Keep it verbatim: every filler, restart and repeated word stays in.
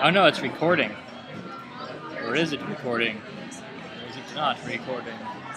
Oh no, it's recording. Or is it recording? Or is it not recording?